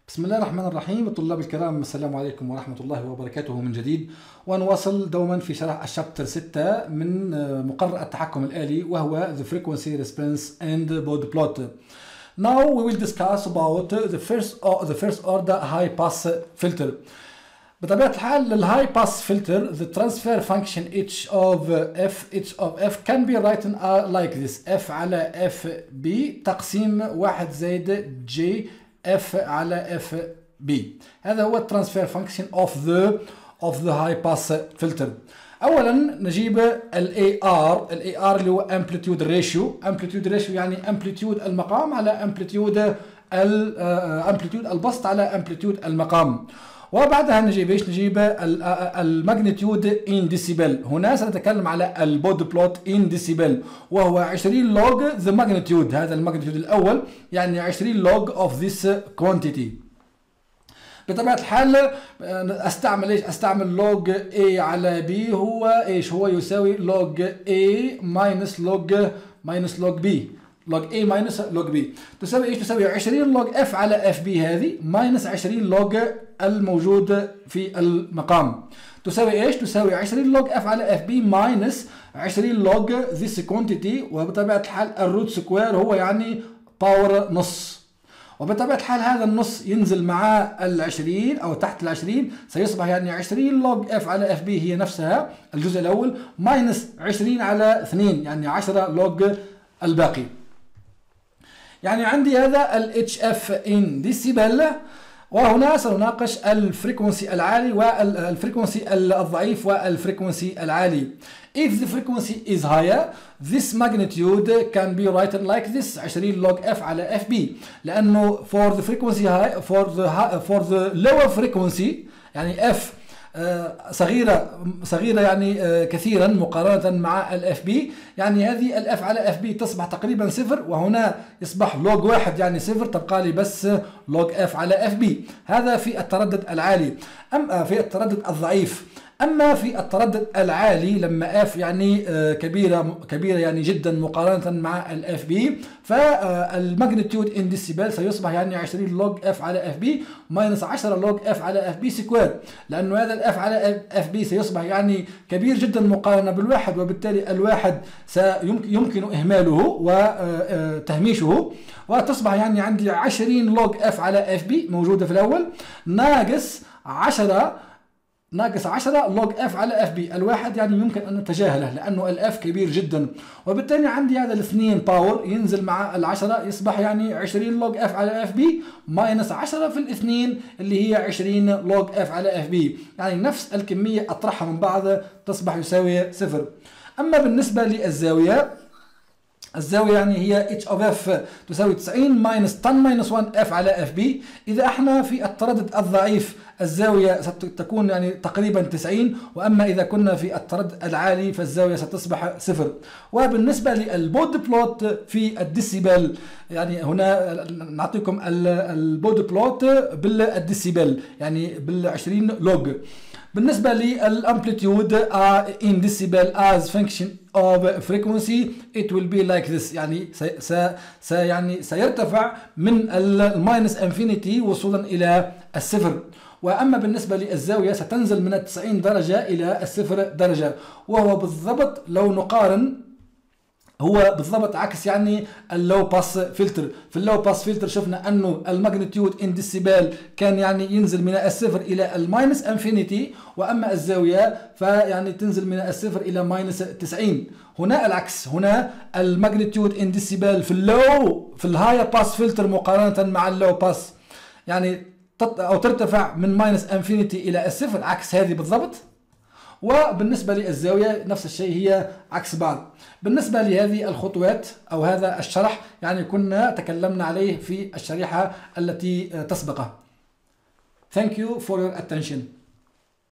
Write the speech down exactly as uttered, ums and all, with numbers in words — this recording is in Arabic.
بسم الله الرحمن الرحيم. طلاب الكرام، السلام عليكم ورحمة الله وبركاته من جديد، ونواصل دوما في شرح الشابتر ستة من مقرر التحكم الآلي، وهو The Frequency Response and Baud Plot. Now we will discuss about the first the first order high pass filter. بطبيعة الحال الهاي باس فلتر the transfer function h of f h of f can be written like this: f على f b تقسيم واحد زائد j f على f b. هذا هو الترانسفير فانكشن of the of the high pass filter. اولا نجيب ال A R. ال A R اللي هو amplitude ratio. amplitude ratio يعني amplitude المقام على amplitude ال amplitude البسط على amplitude المقام. وبعدها نجيب ايش؟ نجيب الماجنتيود ان ديسيبل. هنا سنتكلم على البود بلوت ان ديسيبل، وهو عشرين لوج ذا ماجنتيود. هذا الماجنتيود الاول يعني عشرين لوج اوف ذيس كوانتيتي. بطبيعه الحال استعمل ايش؟ استعمل لوج A على B. هو ايش؟ هو يساوي لوج A ماينس لوج ماينس لوج B. لوج A ماينس لوج B تساوي ايش؟ تساوي عشرين لوج F على F B هذه ماينس عشرين لوج الموجود في المقام. تساوي ايش؟ تساوي عشرين لوج F على F B ماينس عشرين لوج this quantity. وبطبيعة الحال الروت سكوير هو يعني باور نص. وبطبيعة الحال هذا النص ينزل مع العشرين أو تحت العشرين، سيصبح يعني عشرين لوج F على F B هي نفسها الجزء الأول ماينس عشرين على اثنين يعني عشرة لوج الباقي. يعني عندي هذا ال H F in decibel. وهنا سنناقش الفريكونسي العالي والفريكونسي الضعيف والفريكونسي العالي. If the frequency is higher, this magnitude can be written like this: عشرين log F على F B. لأنه for the frequency high for the for the lower frequency يعني F صغيرة صغيرة يعني كثيرا مقارنة مع الاف بي، يعني هذه الاف على اف بي تصبح تقريبا صفر، وهنا يصبح لوج واحد يعني صفر، تبقى لي بس لوج اف على اف بي. هذا في التردد العالي. أما في التردد الضعيف، اما في التردد العالي لما اف يعني كبيره كبيره يعني جدا مقارنه مع الاف بي، فالماجنتيود ان ديسيبل سيصبح يعني عشرين لوج اف على اف بي ماينس عشرة لوج اف على اف بي سكوير، لانه هذا الاف على اف بي سيصبح يعني كبير جدا مقارنه بالواحد، وبالتالي الواحد سيمكن اهماله وتهميشه، وتصبح يعني عندي عشرين لوج اف على اف بي موجوده في الاول ناقص عشرة ناقص عشرة لوج اف على اف بي. الواحد يعني يمكن ان نتجاهله لانه الاف كبير جدا، وبالتالي عندي هذا الاثنين باور ينزل مع العشرة يصبح يعني عشرين لوج اف على اف بي ماينس عشرة في الاثنين اللي هي عشرين لوج اف على اف بي، يعني نفس الكميه اطرحها من بعض تصبح يساوي صفر. اما بالنسبه للزاويه، الزاوية يعني هي h of f تساوي تسعين ماينس عشرة ماينس واحد f على f b. إذا احنا في التردد الضعيف الزاوية ستكون يعني تقريبا تسعين، وأما إذا كنا في التردد العالي فالزاوية ستصبح صفر. وبالنسبة للبود بلوت في الديسيبل، يعني هنا نعطيكم البود بلوت بالديسيبل يعني بالعشرين لوج. بالنسبة للامبليتيود in decibel as function of frequency it will be like this، يعني سي سي يعني سيرتفع من الماينس انفينيتي وصولا إلى الصفر. وأما بالنسبة للزاوية ستنزل من التسعين درجة إلى الصفر درجة، وهو بالضبط لو نقارن هو بالضبط عكس يعني اللو باس فلتر. في اللو باس فلتر شفنا انه الماجنتيود ان ديسيبل كان يعني ينزل من الصفر الى الماينس انفينيتي، واما الزاويه فيعني تنزل من الصفر الى ماينس تسعين. هنا العكس، هنا الماجنتيود ان ديسيبل في اللو في الهاي باس فلتر مقارنه مع اللو باس يعني او ترتفع من ماينس انفينيتي الى الصفر عكس هذه بالضبط. وبالنسبة للزاوية نفس الشيء هي عكس بعض. بالنسبة لهذه الخطوات أو هذا الشرح يعني كنا تكلمنا عليه في الشريحة التي تسبقه. Thank you for your attention.